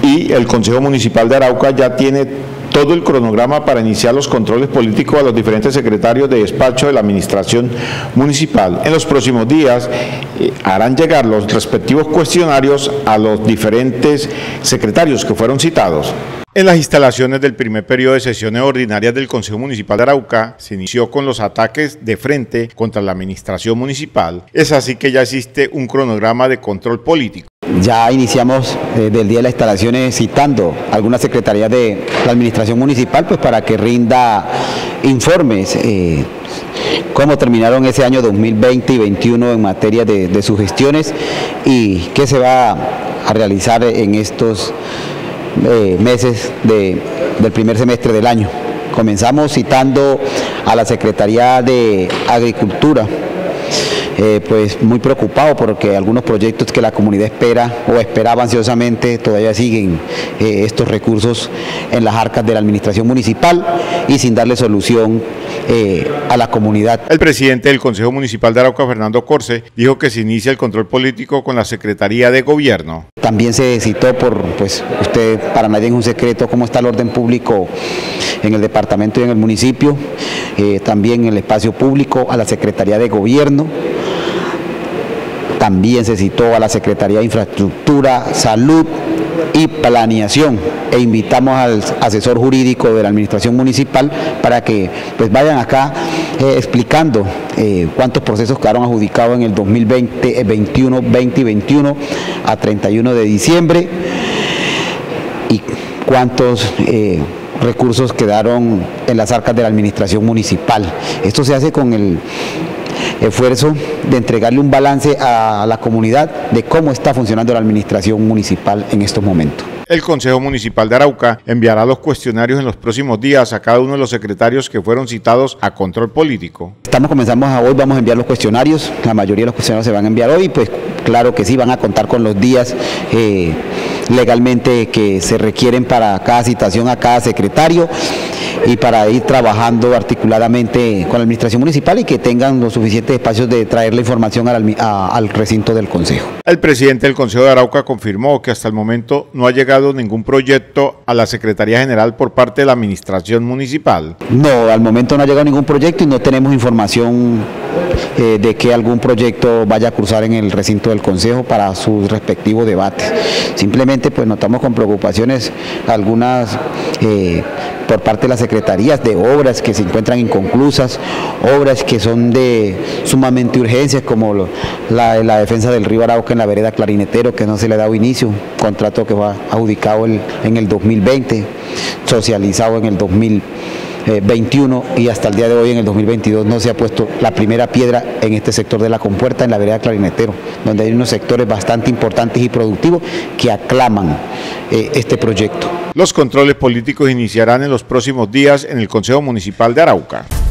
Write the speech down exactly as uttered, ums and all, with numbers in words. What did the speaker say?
y el Consejo Municipal de Arauca ya tiene todo el cronograma para iniciar los controles políticos a los diferentes secretarios de despacho de la administración municipal. En los próximos días eh, harán llegar los respectivos cuestionarios a los diferentes secretarios que fueron citados. En las instalaciones del primer periodo de sesiones ordinarias del Consejo Municipal de Arauca se inició con los ataques de frente contra la administración municipal. Es así que ya existe un cronograma de control político. Ya iniciamos eh, del día de las instalaciones citando algunas secretarías de la administración municipal pues para que rinda informes eh, cómo terminaron ese año dos mil veinte y dos mil veintiuno en materia de, de sus gestiones y qué se va a realizar en estos eh, meses de, del primer semestre del año. Comenzamos citando a la Secretaría de Agricultura. Eh, pues muy preocupado porque algunos proyectos que la comunidad espera o esperaba ansiosamente todavía siguen eh, estos recursos en las arcas de la administración municipal y sin darle solución eh, a la comunidad. El presidente del Consejo Municipal de Arauca, Fernando Corse, dijo que se inicia el control político con la Secretaría de Gobierno. También se citó por, pues usted, para nadie es un secreto cómo está el orden público en el departamento y en el municipio, eh, también en el espacio público, a la Secretaría de Gobierno. También se citó a la Secretaría de Infraestructura, Salud y Planeación e invitamos al asesor jurídico de la administración municipal para que pues vayan acá eh, explicando eh, cuántos procesos quedaron adjudicados en el dos mil veinte, veintiuno, veinte y veintiuno a treinta y uno de diciembre y cuántos eh, recursos quedaron en las arcas de la administración municipal. Esto se hace con el esfuerzo de entregarle un balance a la comunidad de cómo está funcionando la administración municipal en estos momentos. El Consejo Municipal de Arauca enviará los cuestionarios en los próximos días a cada uno de los secretarios que fueron citados a control político. Estamos comenzando a hoy, vamos a enviar los cuestionarios, la mayoría de los cuestionarios se van a enviar hoy, pues claro que sí, van a contar con los días eh, legalmente que se requieren para cada citación a cada secretario y para ir trabajando articuladamente con la administración municipal y que tengan los suficientes espacios de traer la información al, a, al recinto del Consejo. El presidente del Consejo de Arauca confirmó que hasta el momento no ha llegado ningún proyecto a la Secretaría General por parte de la administración municipal. No, al momento no ha llegado ningún proyecto y no tenemos información eh, de que algún proyecto vaya a cursar en el recinto del Consejo para sus respectivos debates. Simplemente pues notamos con preocupaciones algunas eh, por parte de las secretarías de obras que se encuentran inconclusas, obras que son de sumamente urgencias como lo, la, la defensa del río Arauca en la vereda Clarinetero, que no se le ha dado inicio, contrato que fue adjudicado el, en el dos mil veinte, socializado en el dos mil veintiuno y hasta el día de hoy en el dos mil veintidós no se ha puesto la primera piedra en este sector de la compuerta en la vereda Clarinetero, donde hay unos sectores bastante importantes y productivos que aclaman eh, este proyecto. Los controles políticos iniciarán en los próximos días en el Consejo Municipal de Arauca.